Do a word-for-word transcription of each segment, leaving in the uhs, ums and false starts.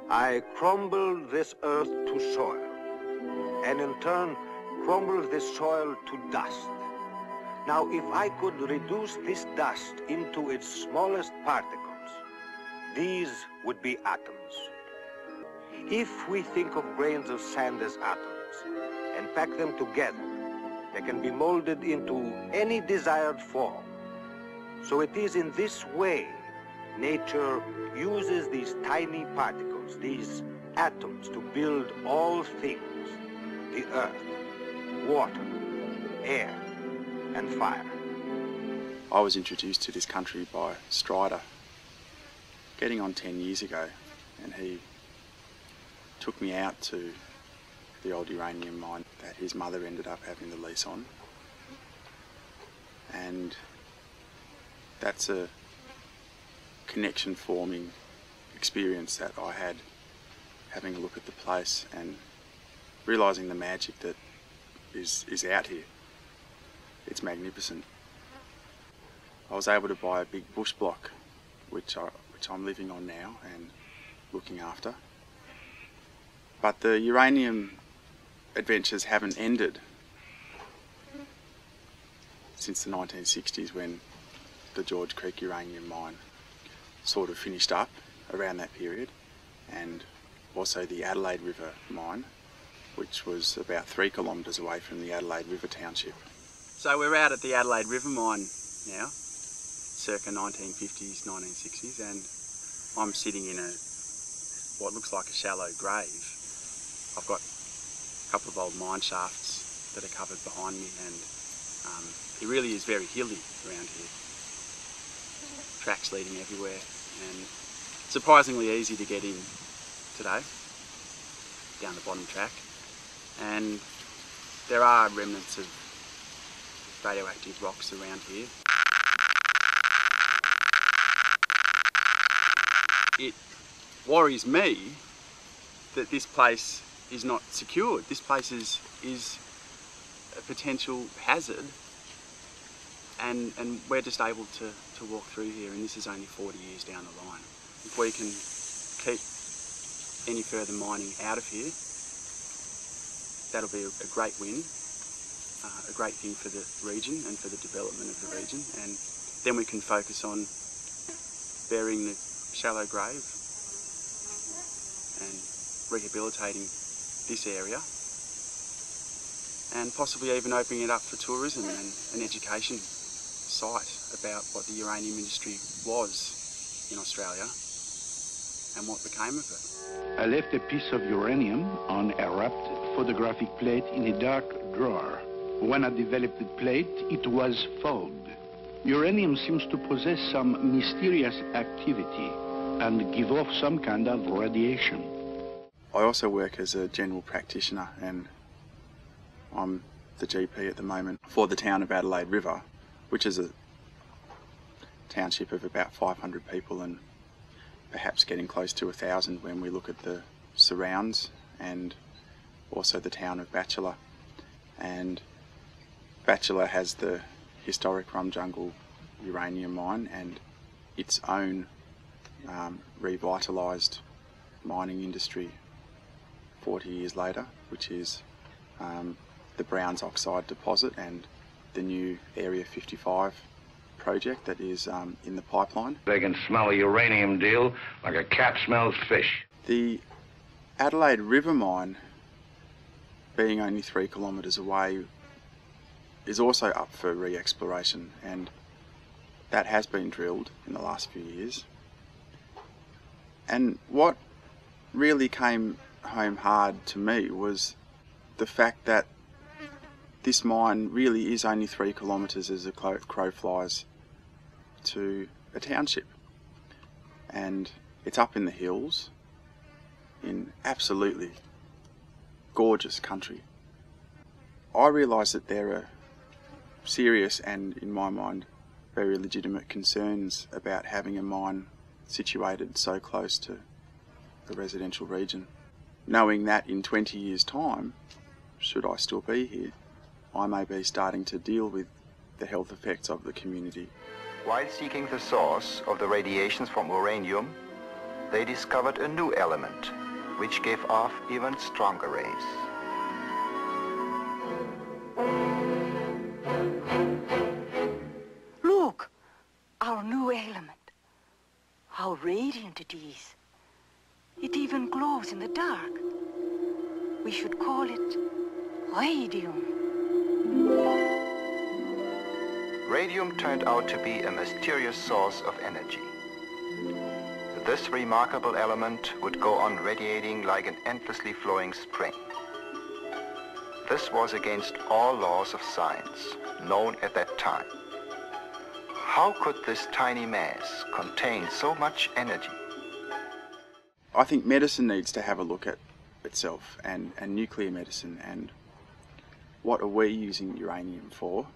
I crumbled this earth to soil, and in turn crumbled this soil to dust. Now, if I could reduce this dust into its smallest particles, these would be atoms. If we think of grains of sand as atoms and pack them together, they can be molded into any desired form. So it is in this way nature uses these tiny particles, these atoms, to build all things: the earth, water, air, and fire. I was introduced to this country by Strider getting on ten years ago, and he took me out to the old uranium mine that his mother ended up having the lease on, and that's a connection forming experience that I had, having a look at the place and realising the magic that is, is out here. It's magnificent. I was able to buy a big bush block, which, I, which I'm living on now and looking after. But the uranium adventures haven't ended since the nineteen sixties, when the George Creek uranium mine sort of finished up around that period, and also the Adelaide River mine, which was about three kilometres away from the Adelaide River township. So we're out at the Adelaide River mine now, circa nineteen fifties, nineteen sixties, and I'm sitting in a what looks like a shallow grave. I've got a couple of old mine shafts that are covered behind me, and um, it really is very hilly around here. Tracks leading everywhere, and surprisingly easy to get in today, down the bottom track. And there are remnants of radioactive rocks around here. It worries me that this place is not secured. This place is, is a potential hazard, and, and we're just able to, to walk through here, and this is only forty years down the line. If we can keep any further mining out of here, that'll be a, a great win, uh, a great thing for the region and for the development of the region, and then we can focus on burying the shallow grave and rehabilitating this area, and possibly even opening it up for tourism and an education site about what the uranium industry was in Australia and what became of it. I left a piece of uranium on a wrapped photographic plate in a dark drawer. When I developed the plate, it was fogged. Uranium seems to possess some mysterious activity and give off some kind of radiation. I also work as a general practitioner, and I'm the G P at the moment for the town of Adelaide River, which is a township of about five hundred people and perhaps getting close to a thousand when we look at the surrounds, and also the town of Bachelor. And Bachelor has the historic Rum Jungle uranium mine and its own um, revitalised mining industry forty years later, which is um, the Browns oxide deposit and the new Area fifty-five project that is um, in the pipeline. They can smell a uranium deal like a cat smells fish. The Adelaide River mine, being only three kilometres away, is also up for re-exploration, and that has been drilled in the last few years. And what really came home hard to me was the fact that this mine really is only three kilometres as a crow flies to a township, and it's up in the hills in absolutely gorgeous country. I realise that there are serious and, in my mind, very legitimate concerns about having a mine situated so close to the residential region. Knowing that in twenty years' time, should I still be here, I may be starting to deal with the health effects of the community. While seeking the source of the radiations from uranium, they discovered a new element, which gave off even stronger rays. Look, our new element. How radiant it is. It even glows in the dark. We should call it radium. Radium turned out to be a mysterious source of energy. This remarkable element would go on radiating like an endlessly flowing spring. This was against all laws of science known at that time. How could this tiny mass contain so much energy? I think medicine needs to have a look at itself, and, and nuclear medicine, and what are we using uranium for,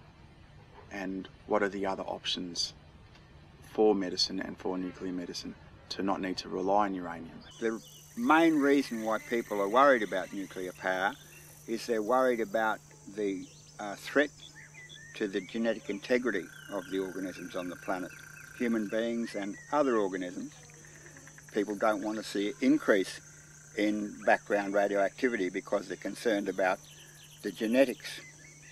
and what are the other options for medicine and for nuclear medicine to not need to rely on uranium. The main reason why people are worried about nuclear power is they're worried about the uh, threat to the genetic integrity of the organisms on the planet, human beings and other organisms. People don't want to see an increase in background radioactivity because they're concerned about the genetics.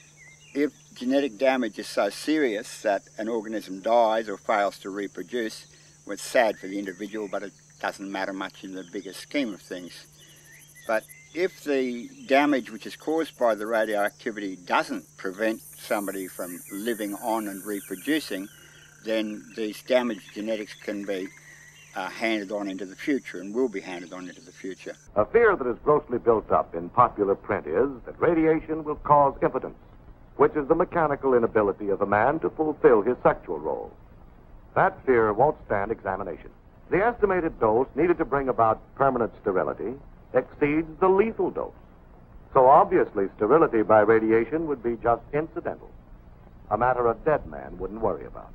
If genetic damage is so serious that an organism dies or fails to reproduce, well, it's sad for the individual, but it doesn't matter much in the bigger scheme of things. But if the damage which is caused by the radioactivity doesn't prevent somebody from living on and reproducing, then these damaged genetics can be uh, handed on into the future and will be handed on into the future. A fear that is grossly built up in popular print is that radiation will cause impotence, which is the mechanical inability of a man to fulfill his sexual role. That fear won't stand examination. The estimated dose needed to bring about permanent sterility exceeds the lethal dose. So obviously sterility by radiation would be just incidental, a matter a dead man wouldn't worry about.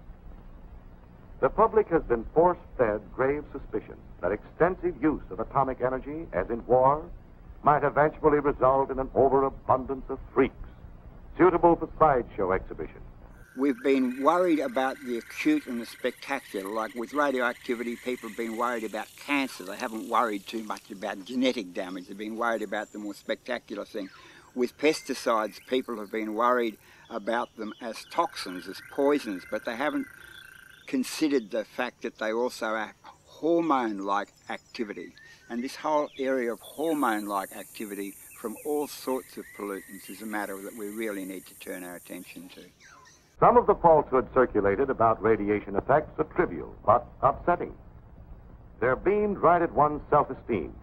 The public has been force-fed grave suspicion that extensive use of atomic energy, as in war, might eventually result in an overabundance of freaks, suitable for sideshow exhibition. We've been worried about the acute and the spectacular. Like with radioactivity, people have been worried about cancer. They haven't worried too much about genetic damage. They've been worried about the more spectacular thing. With pesticides, people have been worried about them as toxins, as poisons, but they haven't considered the fact that they also have hormone-like activity. And this whole area of hormone-like activity from all sorts of pollutants is a matter that we really need to turn our attention to. Some of the falsehoods circulated about radiation effects are trivial, but upsetting. They're beamed right at one's self-esteem.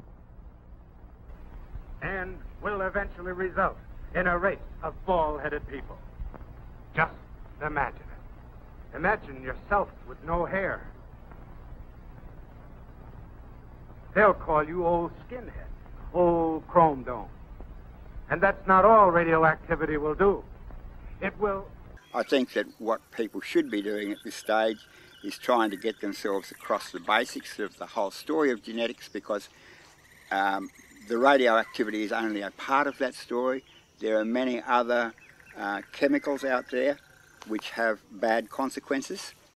And will eventually result in a race of bald-headed people. Just imagine it. Imagine yourself with no hair. They'll call you old skinhead, old chrome dome. And that's not all radioactivity will do. It will... I think that what people should be doing at this stage is trying to get themselves across the basics of the whole story of genetics, because um, the radioactivity is only a part of that story. There are many other uh, chemicals out there which have bad consequences.